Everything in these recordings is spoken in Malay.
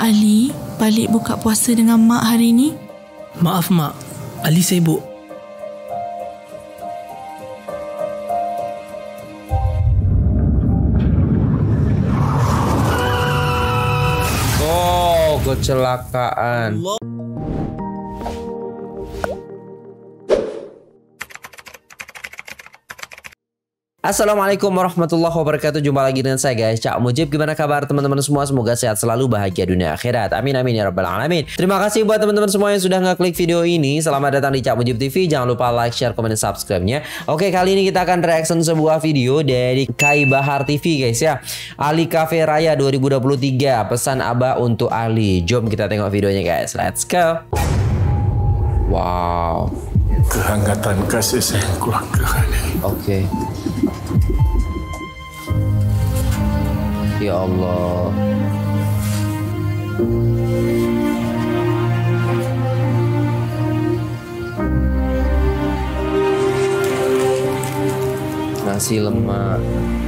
Ali balik buka puasa dengan Mak hari ni? Maaf Mak, Ali sibuk. Oh, kecelakaan. Assalamualaikum warahmatullahi wabarakatuh. Jumpa lagi dengan saya guys, Cak Mujib. Gimana kabar teman-teman semua? Semoga sehat selalu, bahagia dunia akhirat. Amin amin ya rabbal alamin. Terima kasih buat teman-teman semua yang sudah ngeklik video ini. Selamat datang di Cak Mujib TV. Jangan lupa like, share, komen, dan subscribe-nya. Oke, kali ini kita akan reaction sebuah video dari Kai Bahar TV guys ya. Ali Cafe Raya 2023. Pesan Abah untuk Ali. Jom kita tengok videonya guys. Let's go. Wow. Kehangatan kasih sayang keluarga ini. Oke. Ya Allah. Nasi lemak.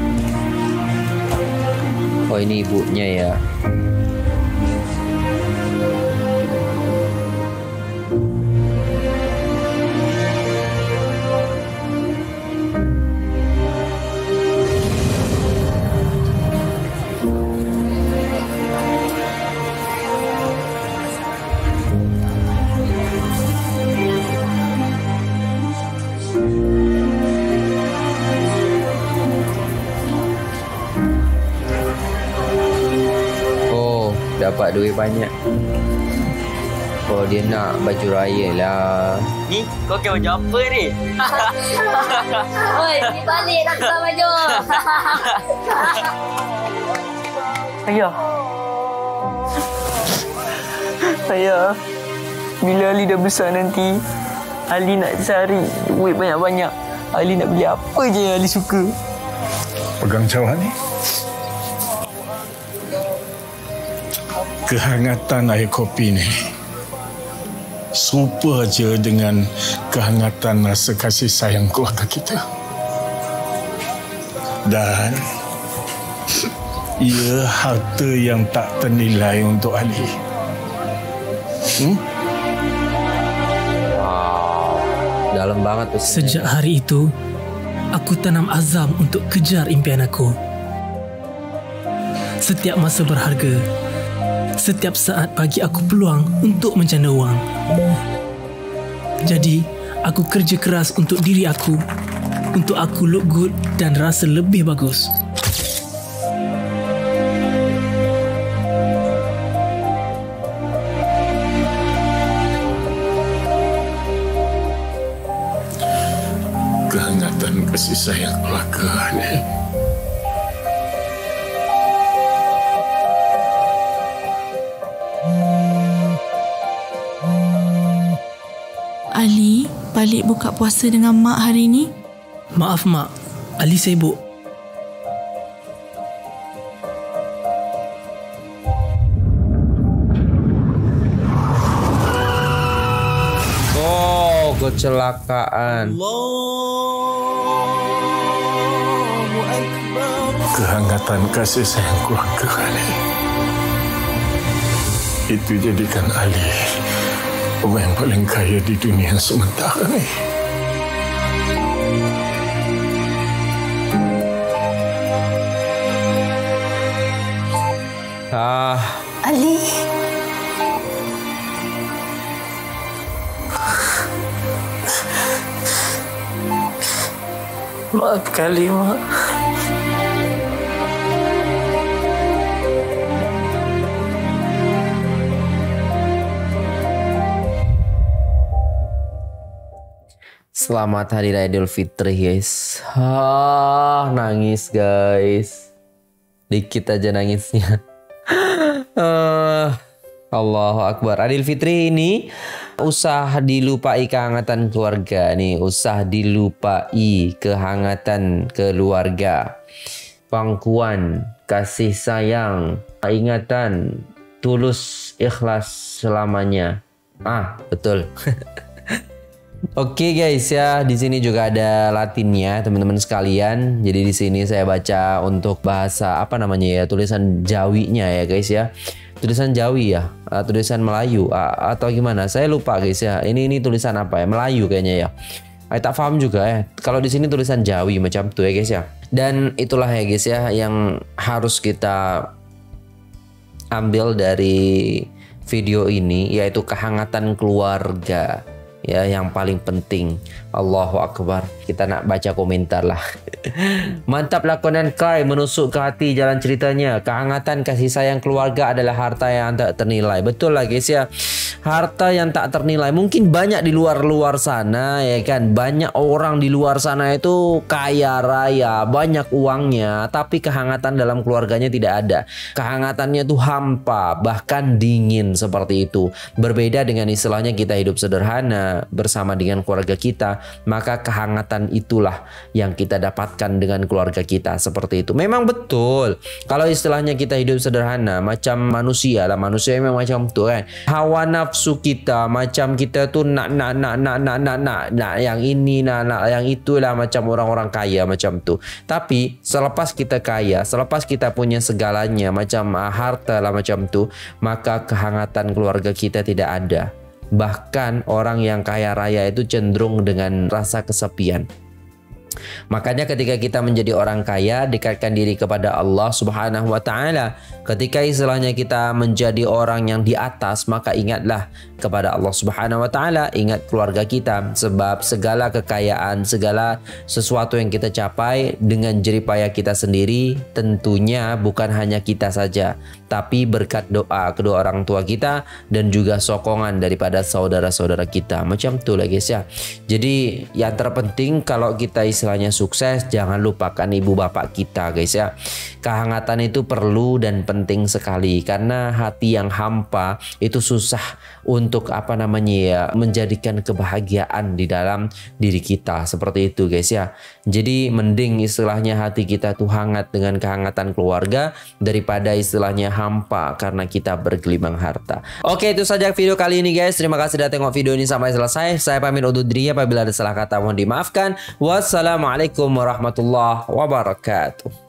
Oh, ini ibunya ya. Dapat duit banyak. Oh, dia nak baju raya lah. Ni, kau pakai baju apa ni? Oi, ni balik nak tukar baju. Ayah. Ayah. Bila Ali dah besar nanti, Ali nak cari duit banyak-banyak. Ali nak beli apa je yang Ali suka. Pegang cawan ni. Kehangatan air kopi ni serupa je dengan kehangatan rasa kasih sayang keluarga kita. Dan ia harta yang tak ternilai untuk Ali. Wow, dalam banget tuh. Sejak hari itu, aku tanam azam untuk kejar impian aku. Setiap masa berharga, setiap saat bagi aku peluang untuk mencanda wang. Jadi, aku kerja keras untuk diri aku, untuk aku look good dan rasa lebih bagus. Kehangatan kasih sayang keluarga ni. Ali balik buka puasa dengan Mak hari ni? Maaf Mak, Ali sibuk. Oh, kecelakaan. Kehangatan kasih sayang keluarga ni. Itu jadikan Ali orang yang paling kaya di dunia sementara ni. Ali. Maaf kali, Mak. Selamat Hari Raya Idul Fitri guys. Nangis guys. Dikit aja nangisnya. Allahu Akbar. Idul Fitri ini usah dilupai kehangatan keluarga nih. Usah dilupai kehangatan keluarga. Pangkuan, kasih sayang, ingatan, tulus, ikhlas selamanya. Betul. Oke guys ya, di sini juga ada Latinnya teman-teman sekalian. Jadi di sini saya baca untuk bahasa apa namanya ya, tulisan Jawinya ya guys ya. Tulisan Jawi ya, tulisan Melayu atau gimana? Saya lupa guys ya. Ini tulisan apa ya? Melayu kayaknya ya. Tak paham juga ya. Kalau di sini tulisan Jawi macam tuh ya guys ya. Dan itulah ya guys ya yang harus kita ambil dari video ini, yaitu kehangatan keluarga. Ya, yang paling penting. Allahu Akbar. Kita nak baca komentar lah. Mantap lakonan Kai, menusuk ke hati jalan ceritanya. Kehangatan kasih sayang keluarga adalah harta yang tak ternilai. Betul lah guys ya. Harta yang tak ternilai. Mungkin banyak di luar sana ya kan. Banyak orang di luar sana itu kaya raya, banyak uangnya, tapi kehangatan dalam keluarganya tidak ada. Kehangatannya tuh hampa, bahkan dingin seperti itu. Berbeda dengan istilahnya kita hidup sederhana bersama dengan keluarga kita, maka kehangatan itulah yang kita dapatkan dengan keluarga kita seperti itu. Memang betul kalau istilahnya kita hidup sederhana macam manusia lah, manusia memang macam tu kan. Hawa nafsu kita macam kita tuh nak yang ini, nak yang itulah, macam orang-orang kaya macam tu. Tapi selepas kita kaya, selepas kita punya segalanya macam harta lah macam tu, maka kehangatan keluarga kita tidak ada. Bahkan orang yang kaya raya itu cenderung dengan rasa kesepian. Makanya ketika kita menjadi orang kaya, dekatkan diri kepada Allah Subhanahu wa Ta'ala. Ketika istilahnya kita menjadi orang yang di atas, maka ingatlah kepada Allah Subhanahu wa Ta'ala, ingat keluarga kita. Sebab segala kekayaan, segala sesuatu yang kita capai dengan jeripaya kita sendiri, tentunya bukan hanya kita saja, tapi berkat doa kedua orang tua kita dan juga sokongan daripada saudara-saudara kita. Macam tu lah guys ya. Jadi yang terpenting kalau kita istilahnya sukses, jangan lupakan ibu bapak kita guys ya. Kehangatan itu perlu dan penting sekali, karena hati yang hampa itu susah untuk apa namanya ya, menjadikan kebahagiaan di dalam diri kita seperti itu guys ya. Jadi mending istilahnya hati kita tuh hangat dengan kehangatan keluarga daripada istilahnya hampa karena kita bergelimang harta. Oke, itu saja video kali ini guys. Terima kasih sudah tengok video ini sampai selesai. Saya pamit undur diri, apabila ada salah kata mohon dimaafkan. Wassalamualaikum warahmatullahi wabarakatuh.